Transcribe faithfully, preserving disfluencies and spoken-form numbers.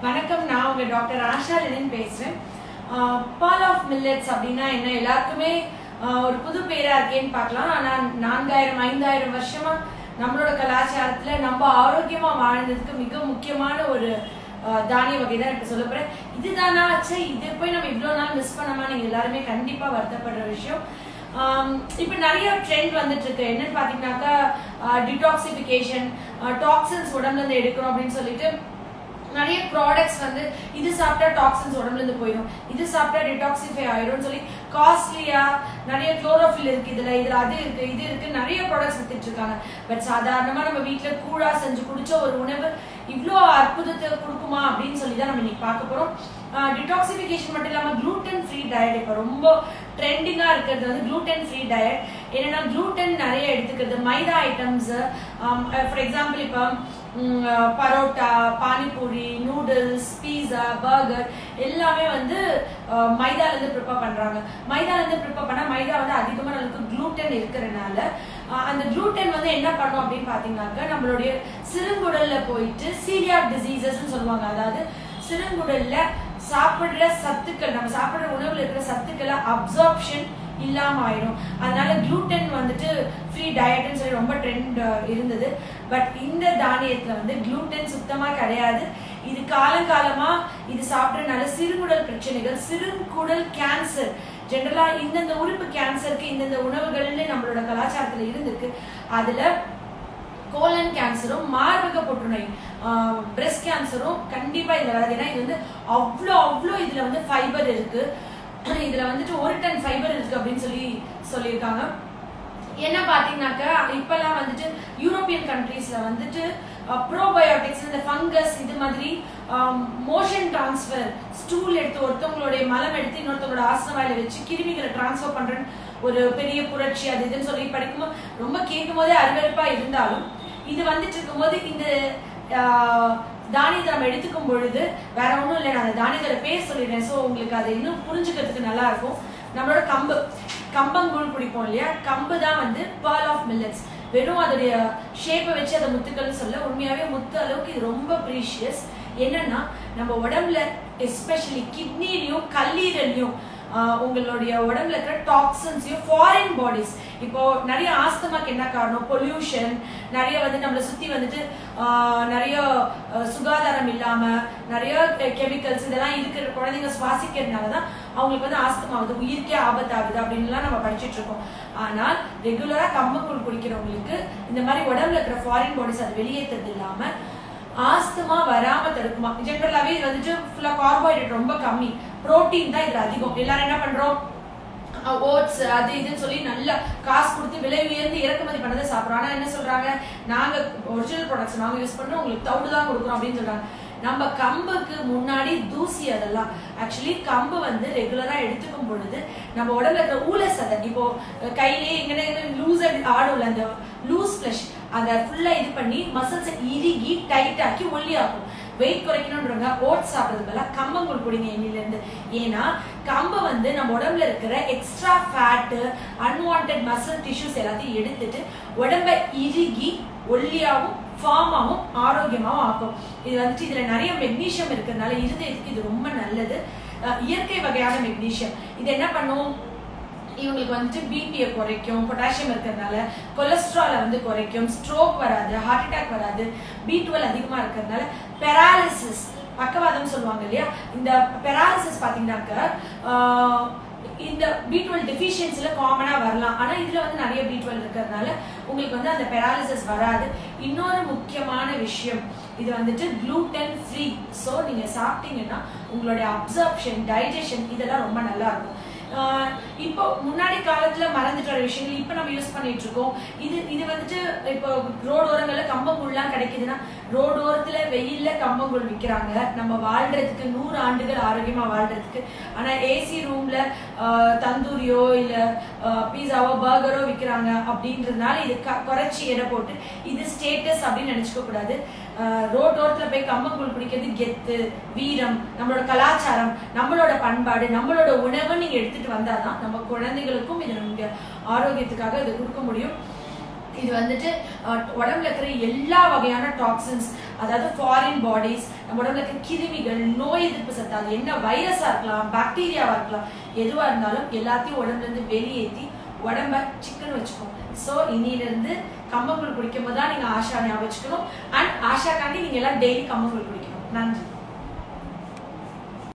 வணக்கம், நான் உங்க டாக்டர் ஆஷா பேசுறேன். பால் ஆஃப் மில்லட்ஸ் அப்படின்னா என்ன, எல்லாருக்குமே ஒரு புது பேரா இருக்கேன்னு பார்க்கலாம். ஆனா நான்காயிரம் ஐந்தாயிரம் வருஷமா நம்மளோட கலாச்சாரத்துல நம்ம ஆரோக்கியமா வாழ்ந்ததுக்கு மிக முக்கியமான ஒரு தானிய வகை தான் இப்ப சொல்ல போறேன். இதுதானா ஆச்சு, இது போய் நம்ம இவ்வளவு நாள் மிஸ் பண்ணாம நீங்க எல்லாருமே கண்டிப்பா வருத்தப்படுற விஷயம். இப்ப நிறைய ட்ரெண்ட் வந்துட்டு இருக்கு. என்னன்னு பாத்தீங்கன்னாக்கா டிடாக்சிபிகேஷன், டாக்ஸின்ஸ் உடம்புல இருந்து எடுக்கணும் அப்படின்னு சொல்லிட்டு நிறைய ப்ராடக்ட்ஸ் வந்து இது சாப்பிட்டா டாக்ஸின்ஸ் உடம்புல இருந்து போயிடும், இது சாப்பிட்டா டிடாக்சிஃபை ஆயிடும் சொல்லி காஸ்ட்லியா நிறைய குளோரோஃபில் இருக்கு, இதுல இதுல அது இருக்கு இது இருக்கு நிறைய ப்ராடக்ட்ஸ் வித்துட்டு இருக்காங்க. பட் சாதாரணமா நம்ம வீட்டுல கூழா செஞ்சு குடிச்ச ஒரு உணவு இவ்வளோ அற்புதத்தை கொடுக்குமா அப்படின்னு சொல்லி தான் நம்ம இன்னைக்கு பார்க்க போறோம். டிடாக்சிஃபிகேஷன் மட்டும் இல்லாம குளூட்டன் ஃப்ரீ டயட் இப்போ ரொம்ப ட்ரெண்டிங்கா இருக்கிறது வந்து குளூட்டன் ஃப்ரீ டயட். என்னன்னா குளூட்டன் நிறைய எடுத்துக்கிறது, மைதா ஐட்டம்ஸ், ஃபார் எக்ஸாம்பிள் இப்போ parotta, panipuri, noodles, pizza, burger எல்லாமே வந்து மைதால இருந்து ப்ரிப்பேர் பண்றாங்க. மைதால இருந்து ப்ரிப்பேர் பண்ணா மைதா வந்து அதிகமா நமக்கு குளூட்டன் இருக்கிறதுனால அந்த குளூட்டன் வந்து என்ன பண்ணும் அப்படின்னு பாத்தீங்கன்னாக்க நம்மளுடைய சிறுங்குடல்ல போயிட்டு சீலியாக் டிசீசஸ் சொல்லுவாங்க. அதாவது சிறுங்குடல்ல சாப்பிடுற சத்துக்கள், நம்ம சாப்பிடுற உணவுல இருக்கிற சத்துக்களை அப்சார்ப்ஷன் இல்லாம ஆயிடும். அதனால குளூட்டன் வந்துட்டு ஃப்ரீ டயட்னு சொல்லி ரொம்ப ட்ரெண்ட் இருந்தது. பட் இந்த தானியத்துல வந்து குளூட்டன் சுத்தமா கிடையாது. இது காலங்காலமா இது சாப்பிட்றதுனால சிறுகுடல் பிரச்சனைகள், சிறுகுடல் கேன்சர், ஜெனரலா இந்தந்த உறுப்பு கேன்சருக்கு இந்தந்த உணவுகள்னு நம்மளோட கலாச்சாரத்துல இருந்திருக்கு. அதுல கோலன் கேன்சரும் மார்பக புற்றுநோய், பிரெஸ்ட் கேன்சரும் கண்டிப்பா இதுல வராது. ஏன்னா இது வந்து அவ்வளோ அவ்வளோ இதுல வந்து ஃபைபர் இருக்கு. இதுல வந்துட்டு ஒரு டன் ஃபைபர் இருக்கு அப்படின்னு சொல்லி சொல்லியிருக்காங்க. என்ன பாத்தீங்கன்னாக்கா இப்பெல்லாம் வந்துட்டு யூரோப்பியன் கண்ட்ரீஸ்ல வந்துட்டு ப்ரோபயோட்டிக்ஸ், இந்த ஃபங்கஸ், இது மாதிரி மோஷன் டிரான்ஸ்ஃபர், ஸ்டூல் எடுத்து ஒருத்தவங்களுடைய மலம் எடுத்து இன்னொருத்தவங்களோட ஆசனவாயில வச்சு கிருமிகளை டிரான்ஸ்ஃபர் பண்றேன்னு ஒரு பெரிய புரட்சி அது இதுன்னு சொல்லி படிக்கும்போது ரொம்ப கேட்கும் போதே அருவருப்பா இருந்தாலும் இது வந்துட்டு இருக்கும்போது இந்த தானியத்தை நம்ம எடுத்துக்கும் பொழுது வேற ஒன்றும் இல்லை. நான் அந்த தானியத்தோட பேர் சொல்லிடுறேன், ஸோ உங்களுக்கு அதை இன்னும் புரிஞ்சுக்கிறதுக்கு நல்லா இருக்கும். நம்மளோட கம்பு, கம்பங்கூழ் குடிப்போம் இல்லையா, கம்பு தான் வந்து பால் ஆஃப் மில்லட்ஸ். வெறும் அதோடைய ஷேப்பை வச்சு அதை முத்துக்கள்னு சொல்ல, உண்மையாவே முத்து அளவுக்கு இது ரொம்ப ப்ரீஷியஸ். என்னன்னா நம்ம உடம்புல எஸ்பெஷலி கிட்னிலையும் கல்லீரலையும் உங்களுடைய உடம்புல இருக்கிற டாக்ஸின்ஸையும் ஃபாரின் பாடிஸ், இப்போ நிறைய ஆஸ்தமாக்கு என்ன காரணம், பொல்யூஷன், நிறைய வந்து நம்மளை சுத்தி வந்துட்டு நிறைய சுகாதாரம் இல்லாம நிறைய கெமிக்கல்ஸ் இதெல்லாம் இருக்கிற குழந்தைங்க சுவாசிக்கிறதுனாலதான் அவங்களுக்கு வந்து ஆஸ்தமா ஆகுது, உயிருக்கே ஆபத்தாகுது அப்படின்லாம் நம்ம படிச்சுட்டு இருக்கோம். ஆனால் ரெகுலரா கம்பங்கூழ் குடிக்கிறவங்களுக்கு இந்த மாதிரி உடம்புல இருக்கிற ஃபாரின் பாடிஸ் அது வெளியேற்றது இல்லாம ஆஸ்துமா வராம தடுக்குமா. ஜெனரலாவே இது வந்துட்டு ஃபுல்லா கார்போஹைட்ரேட் ரொம்ப கம்மி, புரோட்டீன் தான் இதுல அதிகம். எல்லாரும் என்ன பண்றோம், ஓட்ஸ் அது இதுன்னு சொல்லி நல்லா காசு கொடுத்து விலை உயர்ந்து இறக்குமதி பண்ணதை சாப்பிட்றோம். ஆனா என்ன சொல்றாங்க, நாங்க ஒரிஜினல் ப்ராடக்ட்ஸ் நாங்க யூஸ் பண்றோம், உங்களுக்கு தவிடு தான் கொடுக்குறோம் அப்படின்னு சொல்றாங்க. நம்ம கம்புக்கு முன்னாடி தூசி அதெல்லாம். ஆக்சுவலி கம்பு வந்து ரெகுலரா எடுத்துக்கும் பொழுது நம்ம உடம்புல இருக்கிற ஊல சதை, இப்போ கையிலேயே இங்கே லூஸ் ஆடும்ல அந்த லூஸ் பிளஷ், அதை ஃபுல்லா இது பண்ணி மசில்ஸை இறுகி டைட் ஆக்கி ஒல்லி ஆகும். வெயிட் குறைக்கணும்ன்றவங்க ஓட்ஸ் சாப்பிட்றதுக்கெல்லாம் கம்பங்கூழ் குடிங்க இன்னில இருந்து. ஏன்னா கம்பு வந்து நம்ம உடம்புல இருக்கிற extra fat, unwanted muscle tissues எல்லாத்தையும் எடுத்துட்டு உடம்பை இறுகி ஒல்லியாவும் ஃபார்மாவும் ஆரோக்கியமாவும் ஆக்கும். இது வந்துட்டு இதுல நிறைய மெக்னீஷியம் இருக்கிறதுனால இருதயத்துக்கு இது ரொம்ப நல்லது. இயற்கை வகையான மெக்னீஷியம். இது என்ன பண்ணும், இவங்களுக்கு வந்துட்டு பிபியை குறைக்கும், பொட்டாசியம் இருக்கிறதுனால கொலஸ்ட்ராலை வந்து குறைக்கும், ஸ்ட்ரோக் வராது, ஹார்ட் அட்டாக் வராது, பி டுவெல் அதிகமா இருக்கிறதுனால பெராலிசிஸ், பக்கவாதம் சொல்லுவாங்க இல்லையா, இந்த பெராலிசிஸ் பாத்தீங்கன்னாக்க இந்த பி டுவெல் டெஃபிஷியன்சில காமனா வரலாம். ஆனா இதுல வந்து நிறைய பி டுவெல் இருக்கிறதுனால உங்களுக்கு வந்து அந்த பெராலிசிஸ் வராது. இன்னொரு முக்கியமான விஷயம், இது வந்துட்டு குளூட்டன் ஃப்ரீ. ஸோ நீங்க சாப்பிட்டீங்கன்னா உங்களுடைய அப்சர்ப்ஷன், டைஜஷன் இதெல்லாம் ரொம்ப நல்லா இருக்கும். இப்போ முன்னாடி காலத்துல மறந்துட்டு வர விஷயங்கள் இப்ப நம்ம யூஸ் பண்ணிட்டு இருக்கோம். இது இது வந்துட்டு இப்போ ரோடு ஓரங்கள்ல கம்பங்கூழ்லாம் கிடைக்குதுன்னா ரோடு ஓரத்துல வெயில்ல கம்பங்கூழ் விற்கிறாங்க நம்ம வாழ்றதுக்கு, நூறு ஆண்டுகள் ஆரோக்கியமா வாழ்றதுக்கு. ஆனா ஏசி ரூம்ல தந்தூரியோ இல்ல பீஸாவோ பர்கரோ விற்கிறாங்க அப்படின்றதுனால இது குறைச்சி எடை போட்டு இது ஸ்டேட்டஸ் அப்படின்னு நினைச்சுக்க கூடாது. ரோட் ஓரத்துல போய் கம்பங்கூழ் குடிக்கிறது கெத்து, வீரம், நம்மளோட கலாச்சாரம், நம்மளோட பண்பாடு, நம்மளோட உணவு நீங்க எடுத்துட்டு வந்தாதான் நம்ம குழந்தைகளுக்கும் இது நமக்கு ஆரோக்கியத்துக்காக இதை கொடுக்க முடியும். இது வந்துட்டு உடம்புல இருக்கிற எல்லா வகையான டாக்ஸின்ஸ், அதாவது ஃபாரின் பாடிஸ், நம்ம உடம்புல இருக்கிற கிருமிகள், நோய் எதிர்ப்பு சத்து, அது என்ன வைரஸா இருக்கலாம், பாக்டீரியாவா இருக்கலாம், எதுவா இருந்தாலும் எல்லாத்தையும் உடம்புல இருந்து வெளியேற்றி உடம்ப சிக்கன் வச்சுக்கோம். ஸோ இன்னிலிருந்து கம்மங்கூழ் குடிக்கும் போது தான் நீங்க ஆஷா ஞாபகம் வச்சுக்கணும். அண்ட் ஆஷாக்காண்டி நீங்க எல்லாம் டெய்லி கம்மங்கூழ் குடிக்கணும். நன்றி.